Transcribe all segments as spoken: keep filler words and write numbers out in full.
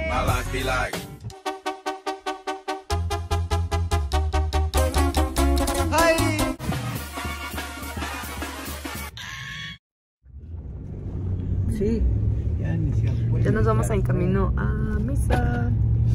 My life be like. ¡Ay! Sí. Ya, ya nos vamos en camino a misa.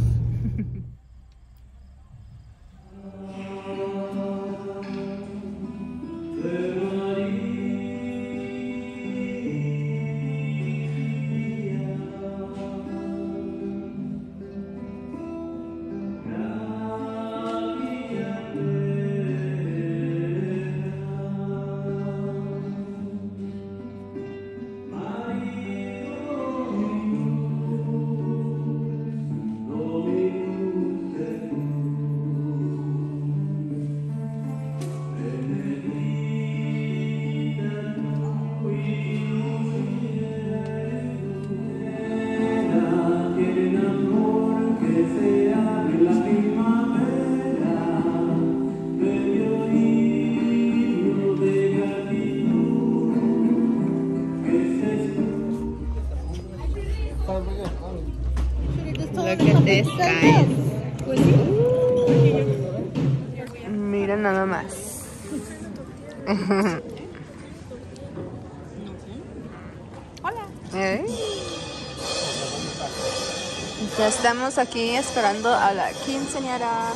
Look at this, guys. Mira nada más. Hola. ¿Eh? Ya estamos aquí esperando a la quinceañera.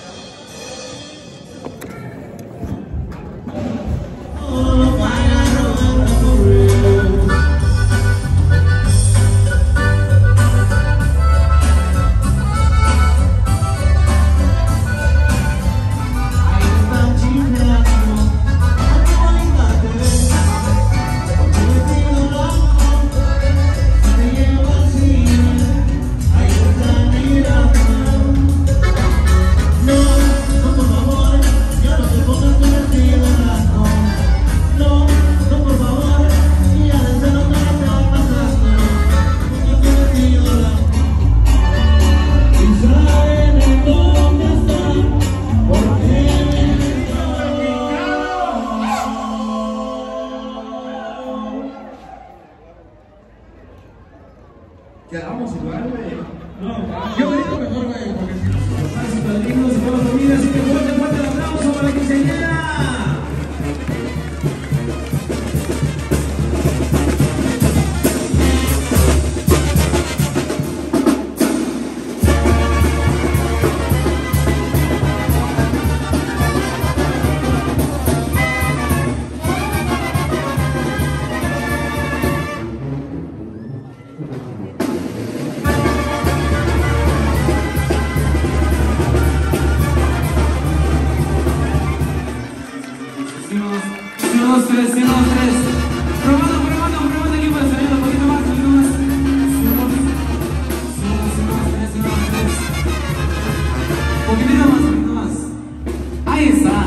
Quedamos igual, güey. No, yo me digo mejor, güey, porque si los padres y padrinos y toda la familia, así que fuerte, fuerte el aplauso para la quinceañera. uno, dos, tres, uno, dos, tres. Probando, probando, probando aquí para salir un poquito más, un poquito más. uno, dos, tres, uno, dos, tres. Un poquitito más, un poquito más. Ahí está.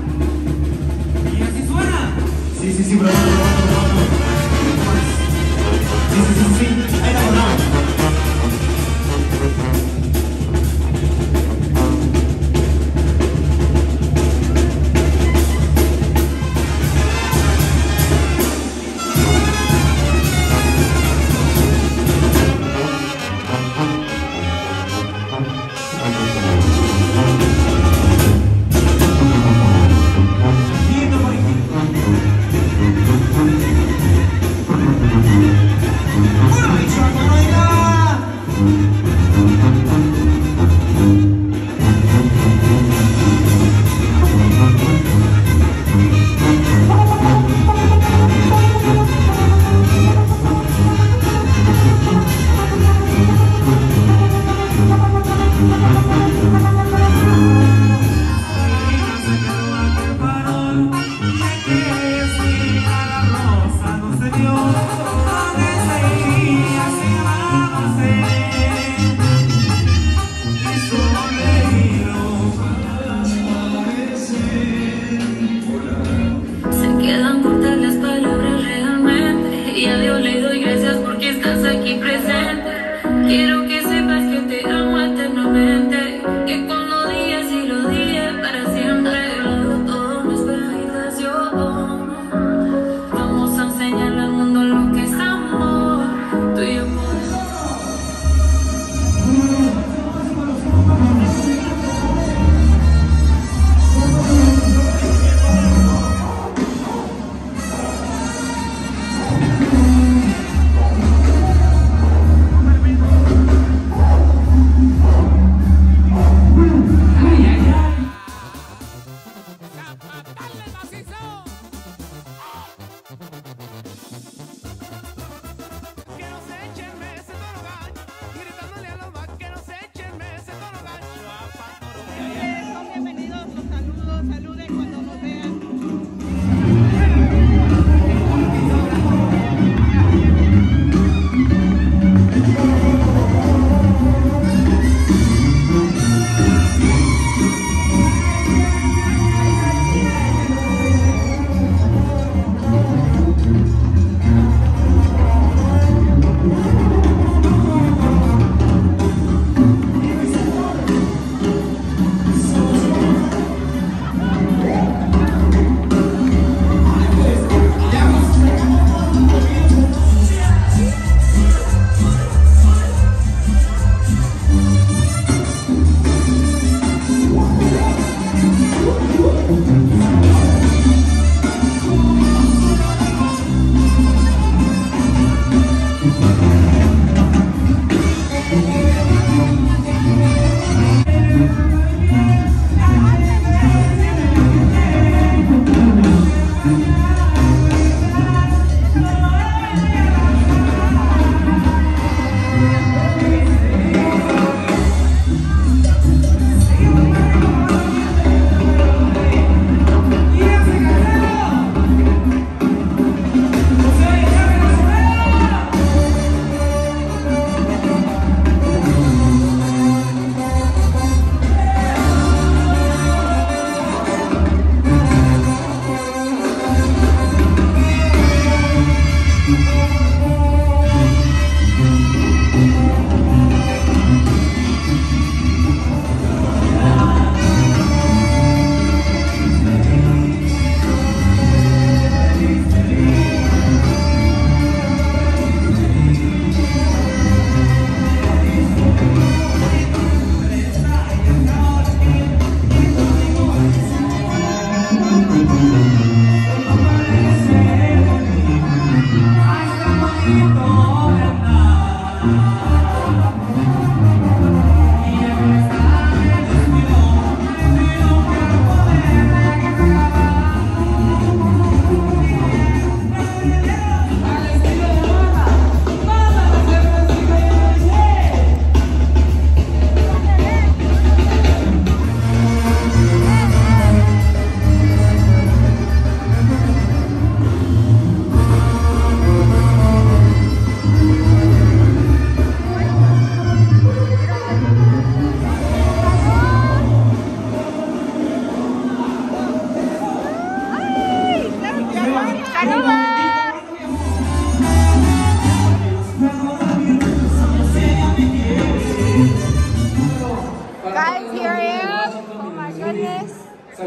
Y así suena. Sí, sí, sí, probando, probando, probando. Sí, sí, sí, sí. Ahí está, probando.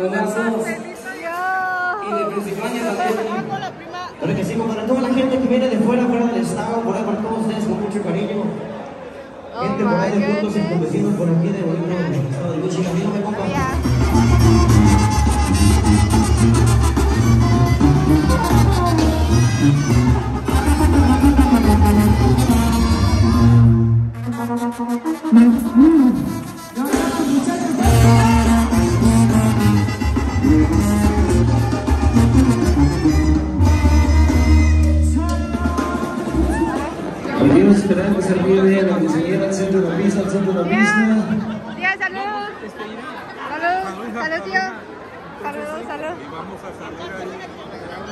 abrazos. Y de Pensilvania también. Pero que sí, para toda la gente que viene de fuera, fuera del estado, por ahí para todos ustedes con mucho cariño. Gente por ahí de puntos y vecinos por aquí de Bolívar, en el estado de Michigan. Dígame, compa. Amigos, esperando que se olvide la quinceañera al centro de la pista, al centro de la pista. Tía, salud. Salud, salud, tío. Salud, salud. Y vamos a salir ahí.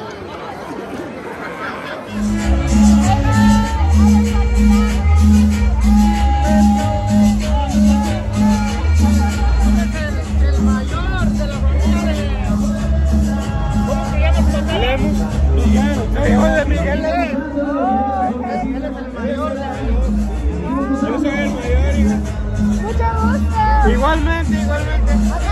El mayor de la familia de... ¿Cómo se llama tu papá? Miguel. Hijo de Miguel. Él es el mayor de la familia. Yo soy el mayor. Mucho gusto. Igualmente, igualmente.